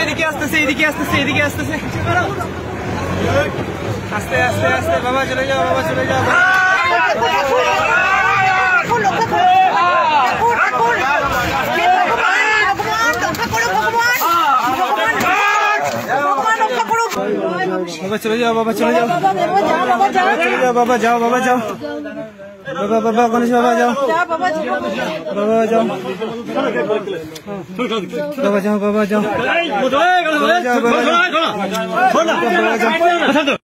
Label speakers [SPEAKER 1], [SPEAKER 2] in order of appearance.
[SPEAKER 1] এদিকে আসতেছে এদিকে আসতেছে এদিকে আসতেছে আস্তে আস্তে আস্তে বাবা চলে যাও বাবা চলে যাও बाबा चले जाओ बाबा चले जाओ चले जाओ बाबा जाओ बाबा जाओ बाबा बाबा गणेश बाबा जाओ बाबा जाओ बाबा जाओ बाबा जाओ